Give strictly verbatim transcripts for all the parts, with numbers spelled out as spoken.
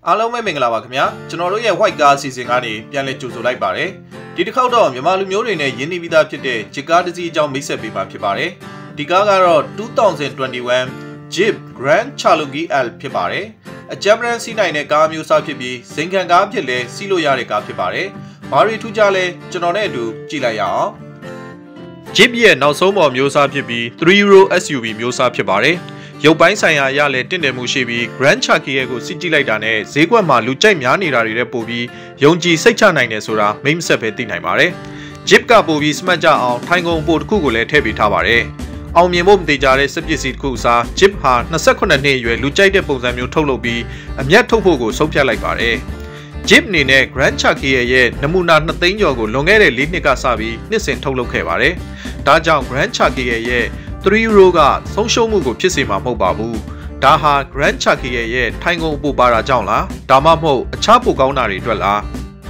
အားလုံးပဲမင်္ဂလာပါခင်ဗျာကျွန်တော်တို့ရဲ့ white car အစီအစဉ်ကနေပြန်လည်ကြိုဆိုလိုက်ပါတယ်ဒီတစ်ခေါက်တော့မြန်မာလူမျိုးတွေနဲ့ရင်းနှီးပြီးသားဖြစ်တဲ့ Jeep ကားတစ်စီးအကြောင်းမိတ်ဆက်ပေးပါဖြစ်ပါတယ်ဒီကားကတော့twenty twenty-one Jeep Grand Cherokee L ဖြစ်ပါတယ်အကြမ်းပန်းစီးနိုင်တဲ့ကားမျိုးစားဖြစ်ပြီးဇင်ခံကားဖြစ်လဲစီးလို့ရတဲ့ကားဖြစ်ပါတယ်ဘာတွေထူးခြားလဲကျွန်တော်နဲ့အတူကြည့်လိုက်ရအောင် Jeep ရဲ့နောက်ဆုံးပေါ်မျိုးစားဖြစ်ပြီးthree row S U V မျိုးစားဖြစ်ပါတယ်ရုပ်ပိုင်းဆိုင်ရာအရလည်းတင့်တယ်မှုရှိပြီး Grand Cherokee ရဲ့ကိုစစ်ကြည့်လိုက်တာနဲ့ဈေးကွက်မှာလူကြိုက်များနေတာတွေလည်းပိုပြီးယုံကြည်စိတ်ချနိုင်တယ်ဆိုတာမိတ်မဆက်ပဲသိနိုင်ပါတယ်။ Jeep ကပိုပြီးစမတ်ကြအောင်ထိုင်ကုန်ပိုတစ်ခုကိုလည်းထည့်ပေးထားပါတယ်။အောင်မြင်ဖို့မသေးကြတဲ့စက်ပစ္စည်းတစ်ခုအစား Jeep ဟာtwenty-eightနှစ်အရွယ်လူကြိုက်တဲ့ပုံစံမျိုးထုတ်လုပ်ပြီးအမျက်ထုတ်ဖို့ကိုဆုံးဖြတ်လိုက်ပါတယ်။ Jeep အနေနဲ့ Grand Cherokee ရဲ့နမူနာtwoသိန်းကျော်ကိုလွန်ခဲ့တဲ့fourနှစ်ကစပြီးနှစ်စဉ်ထုတ်လုပ်ခဲ့ပါတယ်။ဒါကြောင့် Grand Cherokee ရဲ့three row ကဆုံးရှုံးမှုကိုဖြစ်စေမှာမဟုတ်ပါဘူး။ဒါဟာ Grand Cherokee ရဲ့ထိုင်ကုန်အပိုပါတာကြောင့်လား။ဒါမှမဟုတ်အခြားပိုကောင်းတာတွေအတွက်လား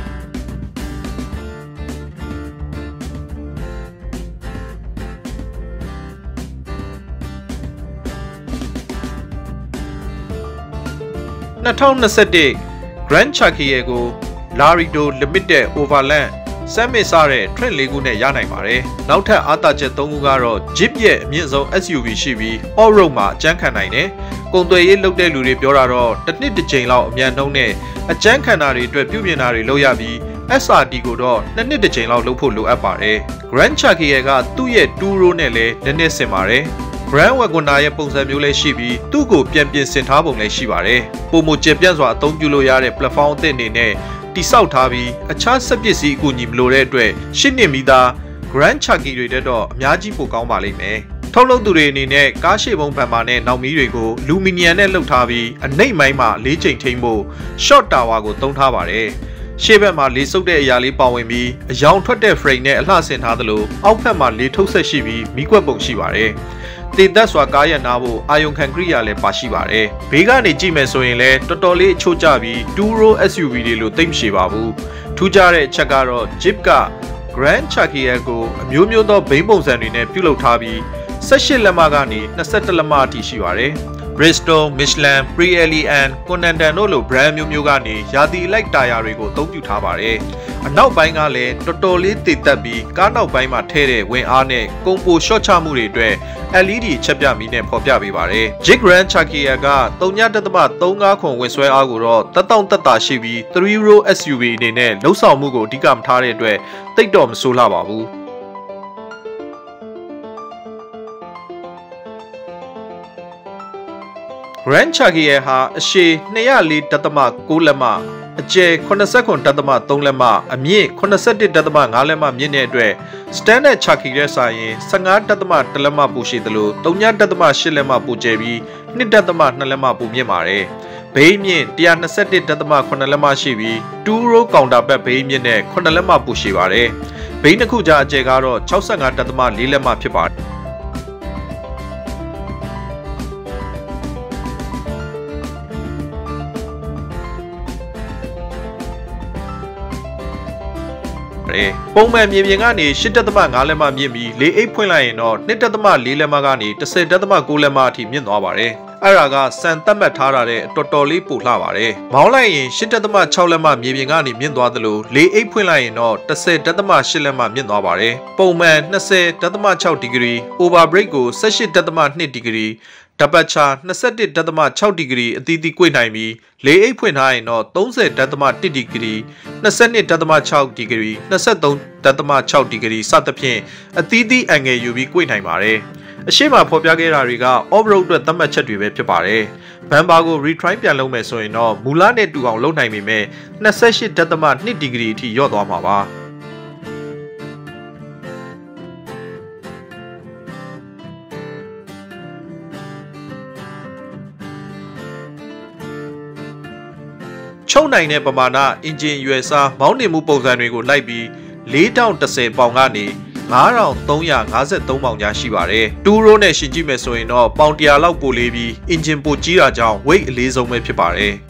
။twenty twenty-one Grand Cherokee ကို Laredo Limited Overlandစမ်းမစ်စားတဲ့ trend ၄ခုနဲ့ရနိုင်ပါတယ်။နောက်ထပ်အားသာချက်၃ခုကတော့ Jeep ရဲ့အမြင့်ဆုံး S U V ရှိပြီး off-road မှာအကျန်းခံနိုင်တယ်။ကုန်သွယ်ရေးလုပ်တဲ့လူတွေပြောတာတော့တစ်နှစ်တစ်ကြိမ်လောက်အမြန်နှုန်းနဲ့အကျန်းခံတာတွေအတွက်ပြုပြင်တာတွေလုပ်ရပြီး S R T ကိုတော့နှစ်နှစ်တစ်ကြိမ်လောက်လုပ်ဖို့လိုအပ်ပါတယ်။ Grand Cherokee ကသူ့ရဲ့ two row နဲ့လည်းနည်းနည်းဆင်ပါတယ်။ Grand Wagoner ရဲ့ပုံစံမျိုးလည်းရှိပြီးသူ့ကိုပြန်ပြင်ဆင်ထားပုံလည်းရှိပါတယ်။ပုံမကျပြန့်စွာအသုံးပြုလို့ရတဲ့ platform အသစ်အနေနဲ့တိဆောက်ထားပြီးအခြားစက်ပစ္စည်းအကူအညီမလိုတဲ့အတွက်ရှစ်နှစ်ပြီးသား Grand Cherokee တွေတက်တော့အများကြီးပိုကောင်းပါလိမ့်မယ်။ထုတ်လုပ်သူတွေအနေနဲ့ကားရှေ့ပုံဖန်ပါနဲ့နောက်မီးတွေကိုလူမီနီယံနဲ့လှုပ်ထားပြီးအနိမ့်ပိုင်းမှာလေးချိန်ထိန်းဖို့ short tower ကိုသုံးထားပါတယ်။ရှေ့ဘက်မှာလေးစုပ်တဲ့အရာလေးပါဝင်ပြီးအယောင်ထွက်တဲ့ frame နဲ့အလှဆင်ထားသလိုအောက်ဘက်မှာလေးထုတ်ဆက်ရှိပြီးမီးကွက်ပုံရှိပါတယ်။တည်သက်စွာကားရနာဖို့အာယုံခံကရိယာလည်းပါရှိပါတယ်။ဘေးကနေကြည့်မယ်ဆိုရင်လည်းတော်တော်လေးအချို့ကျပြီး two row S U V တွေလိုသိမ့်မရှိပါဘူး။ထူးခြားတဲ့အချက်ကတော့ Jeep က Grand Cherokee ကိုအမျိုးမျိုးသောဘိန်းပုံစံတွေနဲ့ပြုလုပ်ထားပြီးeighteenလက်မကနေtwenty-oneလက်မအထိရှိပါတယ်။ Bristol, Michelin, Pirelli and Continental တို့လို brand မျိုးမျိုးကနေရာသီအလိုက်တာယာတွေကိုအသုံးပြုထားပါတယ်။အနောက်ပိုင်းကလည်းတော်တော်လေးတည်သက်ပြီးကားနောက်ပိုင်းမှာထည့်တဲ့ဝင်အားနဲ့ကုန်ပိုရှော့ချမှုတွေအတွက် L E D ချက်ပြမီးနဲ့ဖော်ပြပေးပါတယ်။ Jeep Grand Cherokee ကthree point three fiveခွန်ဝင်ဆွဲအားကိုတော့တက်တောင့်တက်တာရှိပြီးthree row S U V အနေနဲ့လှုပ်ဆောင်မှုကိုအဓိကမထားတဲ့အတွက်တိတ်တော့မဆိုးလှပါဘူး။ Grand Cherokee ဟာအရှည်two oh four point nineလက်မအကျယ်seventy-nine point threeလက်မအမြင့်seventy-one point fiveလက်မမြင့်တဲ့အတွက် Standard Cherokee ရဲ့စာရင်fifteen point oneလက်မပိုရှိသလိုthree point eightလက်မပိုကျယ်ပြီးtwo point twoလက်မပိုမြင့်ပါတယ်။ဘေးမြင့်one twenty-one point sevenလက်မရှိပြီး two row counter back ဘေးမြင့်နဲ့sevenလက်မပိုရှိပါတယ်။ဘေးနှစ်ခုကြားအကျယ်ကတော့sixty-five point fourလက်မဖြစ်ပါတယ်။ပုံမှန်မြေပြင်ကနေeight point fiveလက်မမြင့်ပြီးfour eightဖွင့်လိုက်ရင်တော့two point fourလက်မကနေten point nineလက်မအထိမြင့်သွားပါတယ်။အဲ့ဒါကစံသတ်မှတ်ထားတာတဲ့တော်တော်လေးပိုလှပါတယ်။မောင်းလိုက်ရင်eight point sixလက်မမြေပြင်ကနေမြင့်သွားသလိုfour eightဖွင့်လိုက်ရင်တော့ten point eightလက်မမြင့်သွားပါတယ်။ပုံမှန်twenty point sixဒီဂရီ overbrake ကိုeighteen point twoဒီဂရီDeparture twenty-one point sixဒီဂရီအသီးသီး꿰နိုင်ပြီးfour eightဖွင့်ထားရင်တော့thirty point oneဒီဂရီtwenty-two point sixဒီဂရီtwenty-three point sixဒီဂရီစသဖြင့်အသီးသီး angle ယူပြီး꿰နိုင်ပါတယ်။အရှိမဖော်ပြခဲ့တာတွေက off-road အတွက်သတ်မှတ်ချက်တွေပဲဖြစ်ပါတယ်။ bumper ကို retry ပြန်လုပ်မယ်ဆိုရင်တော့မူလနဲ့တူအောင်လုပ်နိုင်ပေမဲ့twenty-eight point twoဒီဂရီအထိလျော့သွားမှာပါ။ချုပ်နိုင်တဲ့ပမာဏအင်ဂျင်ရွယ်စားမောင်းနှင်မှုပုံစံတွေကိုလိုက်ပြီးfour thousand tenပေါင်ကနေfive thousand three hundred fifty-threeပေါင်ကြားရှိပါတယ်။ two row နဲ့ရှင်းကြည့်မယ်ဆိုရင်တော့ပေါင်one hundredလောက်ပိုလေးပြီးအင်ဂျင်ပိုကြီးတာကြောင့် weight အလေးဆုံးပဲဖြစ်ပါတယ်။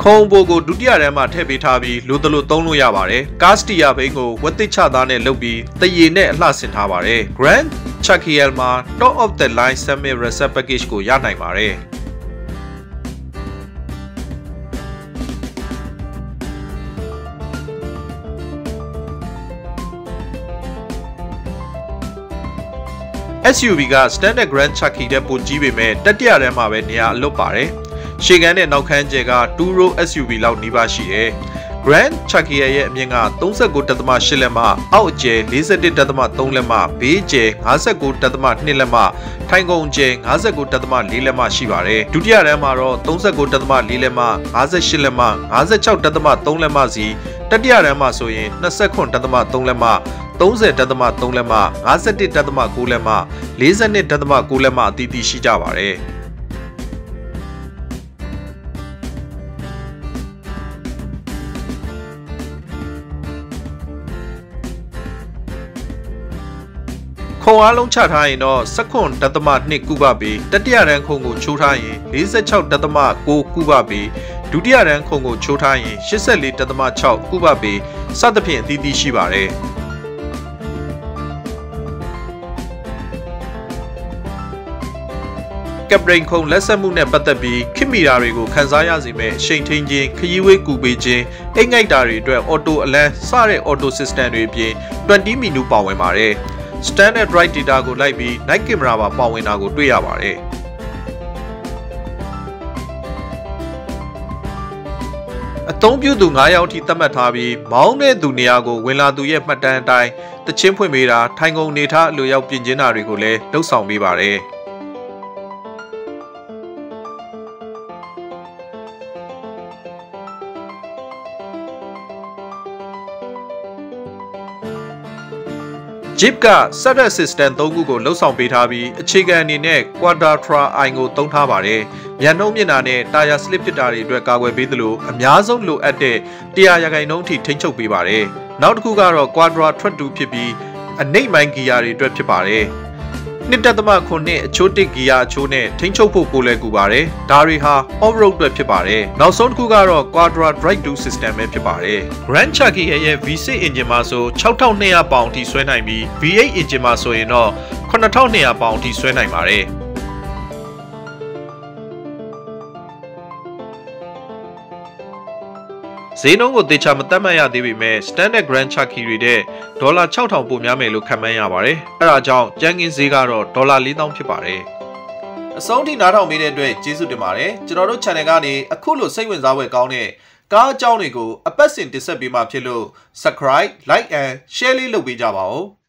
ခုံဘိုကိုဒုတိယတန်းမှာထည့်ပေးထားပြီးလိုတလို့သုံးလို့ရပါတယ်ကားစတီယာဘိန်းကိုဝက်တစ်ချသားနဲ့လုပ်ပြီးတရေနဲ့အလှဆင်ထားပါတယ် Grand Cherokee L မှာ top of the line semi reset package ကိုရနိုင်ပါတယ်S U V က Standard Grand Cherokee တဲ့ပိုကြီးပေမဲ့တတိယတန်းမှာပဲနေရာအလွတ်ပါတယ်။ရှေ့ကန်းနဲ့နောက်ခန်းကျဲကtwo row S U V လောက်နီးပါးရှိတယ်။ Grand Cherokee ရဲ့အမြင့်ကthirty-nine point eight လက်မှအောက်အကျယ်forty-one point three လက်မှဘေးကျယ်fifty-nine point two လက်မှထိုင်ကုန်ကျယ်fifty-nine point four လက်မှရှိပါတယ်။ဒုတိယတန်းမှာတော့thirty-nine point four လက်မှfifty-eightလက်မှfifty-six point three လက်မှစီတတိယတန်းမှာဆိုရင်twenty-nine point three လက်မှthirty point three လက်မှfifty-one point nine လက်မှforty-two point nine လက်မှအသီးသီးရှိကြပါတယ်ခုံအားလုံးချထားရင်တော့seven point two ကုဗပေတတိယတန်းခုံကိုချိုးထားရင်forty-six point nine ကုဗပေဒုတိယတန်းခုံကိုချိုးထားရင်eighty-four point six ကုဗပေစသဖြင့်အသီးသီးရှိပါတယ်ကပ်ဘရိန်ခုံလက်ဆက်မှုနဲ့ပတ်သက်ပြီးခင်မီတာတွေကိုခန်းစားရစေမဲ့အရှိန်ထိန်ခြင်းခရီးဝေးကူပေးခြင်းအိတ်ငိုက်တာတွေအတွက်အော်တိုအလန်းစတဲ့အော်တို system တွေအပြင်twenty မီနူပါဝင်ပါတယ် standard right data ကိုလိုက်ပြီး night camera ပါပါဝင်တာကိုတွေ့ရပါတယ်အသုံးပြုသူnineယောက်ထိသတ်မှတ်ထားပြီးမောင်းတဲ့သူနေရာကိုဝင်လာသူရဲ့မှတ်တမ်းအတိုင်းတချင်းဖွင့်ပေးတာထိုင်ကုန်နေထားအလိုရောက်ပြင်ကျင်းတာတွေကိုလည်းလှုပ်ဆောင်ပေးပါတယ်Jeep က Set System threeခုကိုလှုပ်ဆောင်ပေးထားပြီးအခြေခံအနေနဲ့ Quadra I ကိုသုံးထားပါတယ်။မြန်နှုန်းမြင့်တာနဲ့ Tire Slip ဖြစ်တာတွေအတွက်ကာကွယ်ပေးသလိုအများဆုံးလိုအပ်တဲ့one hundredရာခိုင်နှုန်းအထိထိန်းချုပ်ပေးပါတယ်။နောက်တစ်ခုကတော့ Quadra Track two ဖြစ်ပြီးအနိမ့်ပိုင်းဂီယာတွေအတွက်ဖြစ်ပါတယ်။two point nine အချိုးတစ်ဂီယာအချိုးနဲ့ထိန်းချုပ်ဖို့ကိုလည်းကူပါတယ်။ဒါတွေဟာ off-road အတွက်ဖြစ်ပါတယ်။နောက်ဆုံးတစ်ခုကတော့ Quadra Drive two System ပဲဖြစ်ပါတယ်။ Grand Cherokee ရဲ့ V six engine မှာဆိုsix thousand two hundredပေါင်အထိဆွဲနိုင်ပြီး V eight engine မှာဆိုရင်တော့seven thousand two hundredပေါင်အထိဆွဲနိုင်ပါတယ်။ဈေးနှုန်းကိုသေချာမသတ်မှတ်ရသေးပေမဲ့ Standard Grand Cherokee တွေတဲ့ဒေါ်လာsix thousandပိုများမယ်လို့ခန့်မှန်းရပါတယ်။အဲဒါကြောင့်ကြမ်းကင်းဈေးကတော့ဒေါ်လာfour thousandဖြစ်ပါတယ်။အဆုံးထိနားထောင်ပေးတဲ့အတွက်ကျေးဇူးတင်ပါတယ်။ကျွန်တော်တို့ channel ကနေအခုလိုစိတ်ဝင်စားဖွယ်ကောင်းတဲ့ကားအကြောင်းတွေကိုအပတ်စဉ်တင်ဆက်ပေးမှာဖြစ်လို့ subscribe, like and share လေးလုပ်ပေးကြပါဦး။